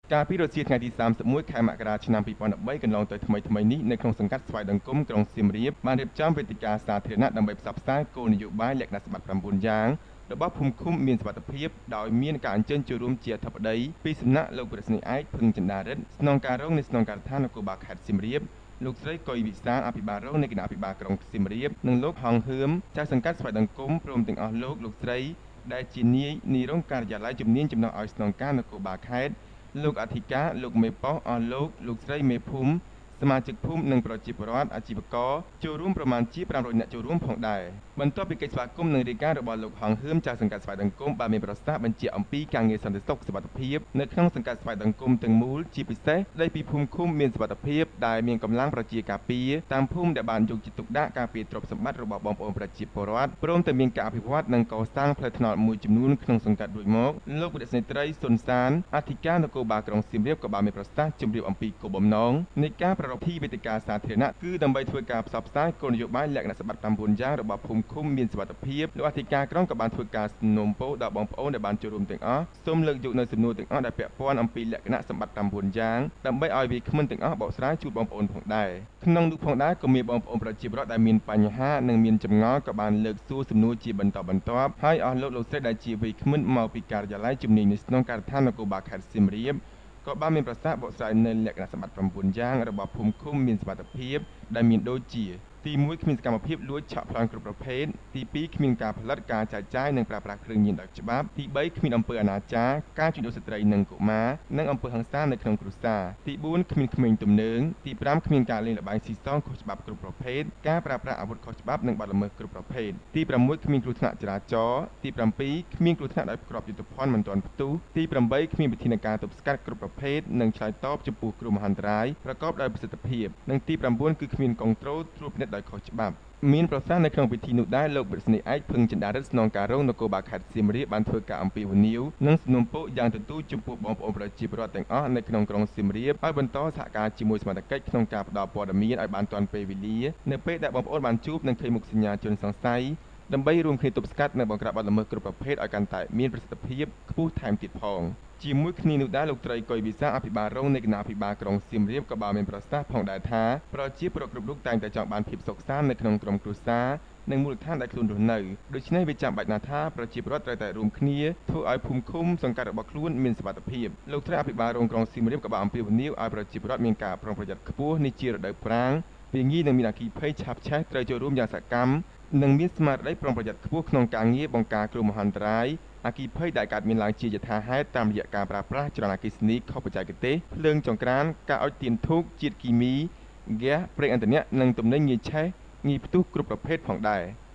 ការពីរសៀលថ្ងៃទី31ខែមករាឆ្នាំ2013កន្លងទៅថ្មីនេះនៅក្នុងសង្កាត់ស្វាយដង្គមក្រុងសៀមរាបបានរៀបចំវេទិកាសាធារណៈដើម្បីផ្សព្វផ្សាយគោលនយោបាយលក្ខណៈសម្បត្តិ9យ៉ាងរបស់ភូមិឃុំមានសុវត្ថិភាពដោយមានការអញ្ជើញចូលរួមជាអធិបតីពីសំណាក់លោកប្រធានាធិបតីឯកភឹងចិន្តារិទ្ធស្នងការរងនៃស្នងការដ្ឋាននគរបាលខេត្តសៀមរាបលោកស្រីកុយវិសាលអភិបាលរងនៃគណៈអភិបាលក្រុងសៀមរាបនិងលោកហងហឿមចៅសង្កាត់ស្វាយដង្គមព្រមទាំងអស់លោកស្រីដែលជានាយរងការិយាល័យជំនាញចំណោះឲ្យស្នងការនគរបាលខេត្តលោកអធិការលោកមេប៉ុស្តិ៍អស់លោកស្រីមេភូមិសមាជិកភូមិនិងប្រជាពលរដ្ឋអាជីវករចូលរួមប្រមាណជា500នាក់ចូលរួមផងដែរបន្ទាប់ពីកិច្ចស្វាគមន៍និងរាយការណ៍របស់លោកហងហឿមចៅសង្កាត់ស្វាយដង្គមបានមានប្រសាសន៍បញ្ជាក់អំពីការងារសន្តិសុខសុវត្ថិភាពនៅក្នុងសង្កាត់ស្វាយដង្គមទាំងមូលជាពិសេសស្ដីពីភូមិឃុំមានសុវត្ថិភាពដែលមានកម្លាំងប្រជាការពារតាមភូមិដែលបានយកចិត្តទុកដាក់ការពារទ្រព្យសម្បត្តិរបស់បងប្អូនប្រជាពលរដ្ឋព្រមទាំងមានការអភិវឌ្ឍនិងកសាងផ្លូវថ្នល់មួយចំនួនក្នុងសង្កាត់រួចមកលោកវិទ្យាស្ត្រីសុនសានអធិការនគរបាលក្រុងសៀមរាបក៏បានមានប្រសាសន៍ជម្រាបអំពីគោលបំណងនៃការប្រារព្ធពិធីវេទិកាសាធារណៈគឺដើម្បីធ្វើការផ្សព្វផ្សាយគោលនយោបាយលក្ខណៈសម្បត្តិ9យ៉ាងរបស់ភូមិឃុំមានសុវត្ថិភាពលោកអធិការក្រុងក៏បានធ្វើការសំណូមពរដល់បងប្អូនដែលបានចូលរួមទាំងអស់សូមលើកយកនៅសំណួរទាំងអស់ដែលពាក់ព័ន្ធអំពីលក្ខណៈសម្បត្តិ9យ៉ាងដើម្បីឲ្យវាគ្មិនទាំងអស់បកស្រាយជូនបងប្អូនផងដែរក្នុងនោះផងដែរក៏មានបងប្អូនប្រជាពលរដ្ឋដែលមានបញ្ហានិងមានចម្ងល់ក៏បានលើកសួរសំណួរជាបន្តបន្ទាប់ហើយអស់លោកស្រីដែលជាវ័យក្មិនមកពីការិយាល័យជំនាញនៃស្នងការដ្ឋាននគរបាលខេត្តសៀមរាបក៏បានមានប្រសាសន៍បកស្រាយនៅលក្ខណៈសម្បត្តិ9យ៉ាងរបស់ភូមិឃុំមានសុវត្ថិភាពដែលមានដូចជាទី1គ្មានសកម្មភាពលួចឆក់ប្លន់គ្រប់ប្រភេទទី2គ្មានការផលិតការចែកចាយនិងប្រើប្រាស់គ្រឿងញៀនដោយច្បាប់ទី3គ្មានអំពើអនាចារការជួញដូរស្ត្រីនិងកុមារនិងអំពើហិង្សានៅក្នុងគ្រួសារទី4គ្មានក្មេងទំនើងទី5គ្មានការលេងល្បែងស៊ីសងខុសច្បាប់គ្រប់ប្រភេទការប្រើប្រាស់អាវុធខុសច្បាប់និងបទល្មើសគ្រប់ប្រភេទទី6គ្មានគ្រោះថ្នាក់ចរាចរណ៍ទី7គ្មានគ្រោះថ្នាក់ដោយគ្រាប់យុទ្ធភ័ណ្ឌមិនទាន់ផ្ទុះទី8គ្មានវិធានការទប់ស្កាត់គ្រប់ប្រភេទនិងឆ្លើយតបចំពោះគ្រោះមហន្តរាយប្រកបដោយប្រសិទ្ធភាពនិងទី9គឺគ្មានកុងត្រូលត្រួតពិនិត្យដោយខុសច្បាប់មានប្រសាសន៍នៅក្នុងពិធីនោះដែរលោកប្រធានាធិបតីឯកភឹងចិន្តារិទ្ធស្នងការរងនគរបាលខេត្តសៀមរាបបានធ្វើការអំពាវនាវនិងសំណូមពរយ៉ាងទទូចចំពោះបងប្អូនប្រជាពលរដ្ឋទាំងអស់នៅក្នុងក្រុងសៀមរាបឲ្យបន្តសហការជាមួយសមត្ថកិច្ចក្នុងការផ្តល់ព័ត៌មានឲ្យបានទាន់ពេលវេលានៅពេលដែលបងប្អូនបានជួបនិងឃើញមុខសញ្ញាជនសង្ស័យដើម្បីរួមគ្នាទប់ស្កាត់និងបង្ក្រាបបទល្មើសគ្រប់ប្រភេទឲ្យកាន់តែមានប្រសិទ្ធភាពខ្ពស់ថែមទៀតផងជាមួយគ្នានោះដែរលោកត្រីកុយវិសាអភិបាលរងនៃគណៈអភិបាលក្រុងសៀមរាបក៏បានមានប្រសាសន៍ផងដែរថាប្រជាពលរដ្ឋគ្រប់រូបតែងតែចង់បានភាពសុខសាន្តនៅក្នុងក្រុមគ្រួសារនិងមូលដ្ឋានដែលខ្លួនរស់នៅដូច្នេះវាចាំបាច់ណាស់ថាប្រជាពលរដ្ឋត្រូវតែរួមគ្នាធ្វើឲ្យភូមិឃុំសង្កាត់របស់ខ្លួនមានសុវត្ថិភាពលោកត្រីអភិបាលរងក្រុងសៀមរាបក៏បានអំពាវនាវឲ្យប្រជាពលរដ្ឋមានការប្រុងប្រយ័ត្នខ្ពស់នេះជារដូវប្រាំងវាងាយនឹងមានអគ្គិភ័យឆាបឆេះត្រូវចូលរួមយ៉ាងសកម្មនិងមានស្មារតីប្រុងប្រយ័ត្នខ្ពស់ក្នុងការងារបង្ការគ្រោះមហន្តរាយអគ្គិភ័យដែលកើតមានឡើងជាយថាហេតុតាមរយៈការប្រើប្រាស់ចរន្តអគ្គិសនីខុសបច្ចេកទេសភ្លើងចង្ក្រានការអុជទៀនធូបជាតិគីមីហ្គាសប្រេងឥន្ធនៈនិងទំនិញងាយឆេះងាយផ្ទុះគ្រប់ប្រភេទផងដែរ